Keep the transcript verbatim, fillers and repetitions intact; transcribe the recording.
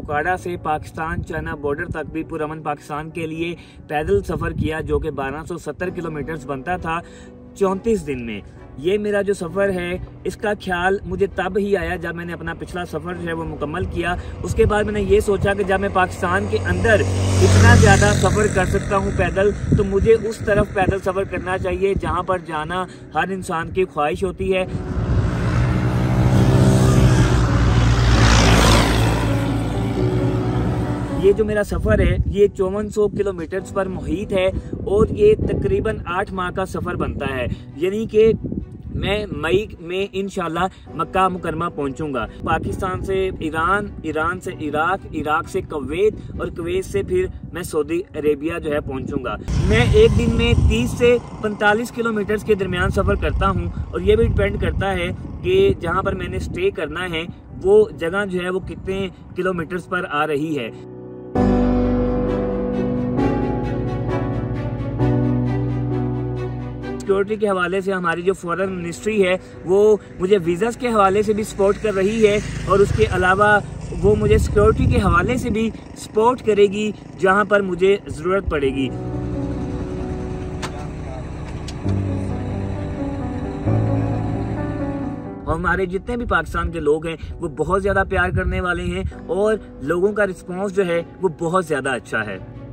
कुपवाड़ा से Pakistan China border तक भी पुरअमन पाकिस्तान के लिए पैदल सफ़र किया, जो कि बारह सौ सत्तर किलोमीटर बनता था चौंतीस दिन में। ये मेरा जो सफ़र है इसका ख्याल मुझे तब ही आया जब मैंने अपना पिछला सफ़र जो है वो मुकम्मल किया। उसके बाद मैंने ये सोचा कि जब मैं पाकिस्तान के अंदर इतना ज़्यादा सफ़र कर सकता हूँ पैदल, तो मुझे उस तरफ पैदल सफ़र करना चाहिए जहाँ पर जाना हर इंसान की ख्वाहिश होती है। ये जो मेरा सफ़र है ये चौवन सौ किलोमीटर पर मुहित है और ये तकरीबन आठ माह का सफ़र बनता है, यानी कि मैं मई में इंशाल्लाह मक्का मुकरमा पहुंचूंगा। पाकिस्तान से ईरान, ईरान से इराक, इराक से कुवैत और कुवैत से फिर मैं सऊदी अरेबिया जो है पहुंचूंगा। मैं एक दिन में तीस से पैंतालीस किलोमीटर के दरमियान सफ़र करता हूं और ये भी डिपेंड करता है कि जहां पर मैंने स्टे करना है वो जगह जो है वो कितने किलोमीटर्स पर आ रही है। सिक्योरिटी के हवाले से हमारी जो फॉरेन मिनिस्ट्री है वो मुझे वीज़ास के हवाले से भी सपोर्ट कर रही है और उसके अलावा वो मुझे सिक्योरिटी के हवाले से भी सपोर्ट करेगी जहां पर मुझे ज़रूरत पड़ेगी। और हमारे जितने भी पाकिस्तान के लोग हैं वो बहुत ज़्यादा प्यार करने वाले हैं और लोगों का रिस्पॉन्स जो है वो बहुत ज़्यादा अच्छा है।